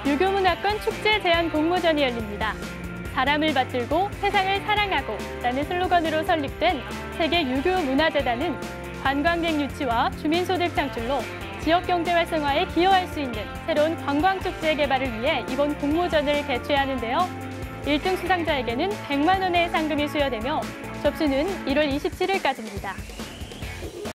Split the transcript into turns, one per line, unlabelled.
유교문화권 축제 제안 공모전이 열립니다. 사람을 받들고 세상을 사랑하고 라는 슬로건으로 설립된 세계유교문화재단은 관광객 유치와 주민소득 창출로 지역경제 활성화에 기여할 수 있는 새로운 관광축제 개발을 위해 이번 공모전을 개최하는데요. 1등 수상자에게는 100만 원의 상금이 수여되며 접수는 1월 27일까지입니다.